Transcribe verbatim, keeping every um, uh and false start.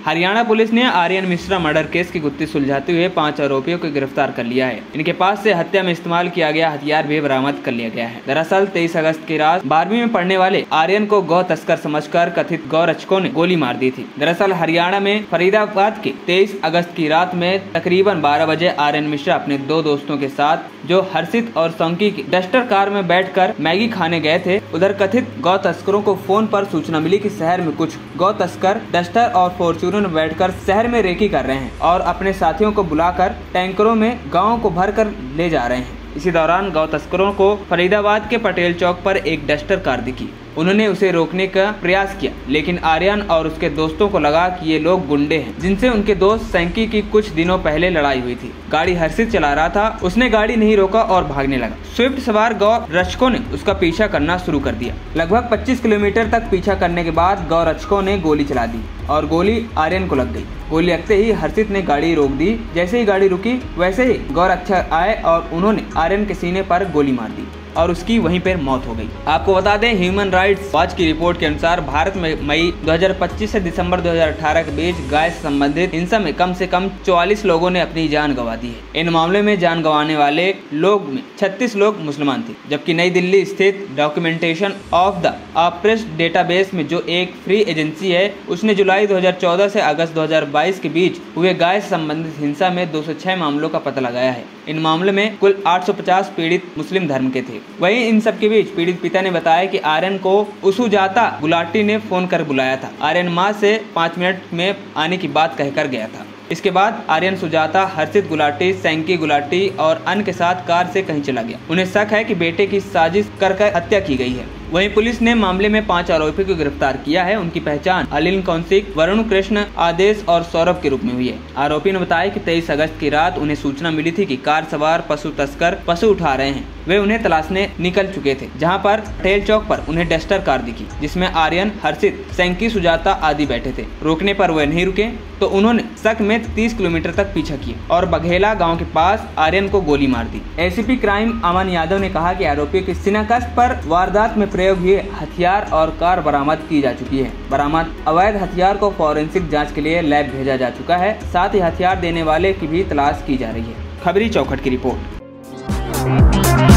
Haryana police ने Aryan Mishra murder case की गुत्थी सुलझाते हुए पांच आरोपियों को गिरफ्तार कर लिया है। इनके पास से हत्या में इस्तेमाल किया गया हथियार भी बरामद कर लिया गया है। दरअसल तेईस अगस्त की रात बारहवीं में पढ़ने वाले आर्यन को गौ तस्कर समझकर कथित गौ रक्षकों ने गोली मार दी थी। दरअसल हरियाणा में फरीदाबाद के तेईस अगस्त की रात में तकरीबन बारह बजे आर्यन मिश्रा अपने दो दोस्तों के साथ जो हर्षित और संकी की डस्टर कार में बैठकर मैगी खाने गए थे, उधर कथित गौ तस्करों को फोन पर सूचना मिली कि शहर में कुछ गौ तस्कर डस्टर और फॉर्च्यूनर में बैठकर शहर में रेकी कर रहे हैं और अपने साथियों को बुलाकर टैंकरों में गाँव को भर कर ले जा रहे हैं। इसी दौरान गौ तस्करों को फरीदाबाद के पटेल चौक पर एक डस्टर कार दिखी। उन्होंने उसे रोकने का प्रयास किया, लेकिन आर्यन और उसके दोस्तों को लगा कि ये लोग गुंडे हैं जिनसे उनके दोस्त सैंकी की कुछ दिनों पहले लड़ाई हुई थी। गाड़ी हर्षित चला रहा था, उसने गाड़ी नहीं रोका और भागने लगा। स्विफ्ट सवार गौ रक्षकों ने उसका पीछा करना शुरू कर दिया। लगभग पच्चीस किलोमीटर तक पीछा करने के बाद गौ रक्षकों ने गोली चला दी और गोली आर्यन को लग गई। गोली लगते ही हर्षित ने गाड़ी रोक दी। जैसे ही गाड़ी रुकी वैसे ही गौ रक्षक आए और उन्होंने आर्यन के सीने पर गोली मार दी और उसकी वहीं पर मौत हो गई। आपको बता दें, ह्यूमन राइट्स वॉच की रिपोर्ट के अनुसार भारत में मई दो हज़ार पच्चीस से दिसंबर दो हज़ार अठारह के बीच गाय से संबंधित हिंसा में कम से कम चौवालीस लोगों ने अपनी जान गंवा दी है। इन मामले में जान गंवाने वाले लोग में छत्तीस लोग मुसलमान थे, जबकि नई दिल्ली स्थित documentation of the oppressed database में जो एक फ्री एजेंसी है, उसने जुलाई दो हज़ार चौदह से अगस्त दो हज़ार बाईस के बीच हुए गाय से संबंधित हिंसा में दो सौ छह मामलों का पता लगाया है। इन मामले में कुल आठ सौ पचास पीड़ित मुस्लिम धर्म के थे। वहीं इन सब के बीच पीड़ित पिता ने बताया कि आर्यन को उसुजाता गुलाटी ने फोन कर बुलाया था। आर्यन मां से पाँच मिनट में आने की बात कहकर गया था। इसके बाद आर्यन सुजाता, हर्षित गुलाटी, सैंकी गुलाटी और अन्य के साथ कार से कहीं चला गया। उन्हें शक है कि बेटे की साजिश कर कर हत्या की गई है। वहीं पुलिस ने मामले में पांच आरोपियों को गिरफ्तार किया है। उनकी पहचान अनिल कौशिक, वरुण कृष्ण, आदेश और सौरभ के रूप में हुई है। आरोपी ने बताया कि तेईस अगस्त की रात उन्हें सूचना मिली थी कि कार सवार पशु तस्कर पशु उठा रहे हैं। वे उन्हें तलाशने निकल चुके थे, जहां पर पटेल चौक पर उन्हें डस्टर कार दिखी जिसमें आर्यन, हर्षित, सैंकी, सुजाता आदि बैठे थे। रोकने पर वे नहीं रुके तो उन्होंने शक में तीस किलोमीटर तक पीछा किया और बघेला गांव के पास आर्यन को गोली मार दी। एसीपी क्राइम अमन यादव ने कहा कि आरोपियों की शिनाख्त पर वारदात में प्रयोग हुए हथियार और कार बरामद की जा चुकी है। बरामद अवैध हथियार को फॉरेंसिक जांच के लिए लैब भेजा जा चुका है। साथ ही हथियार देने वाले की भी तलाश की जा रही है। खबरी चौखट की रिपोर्ट।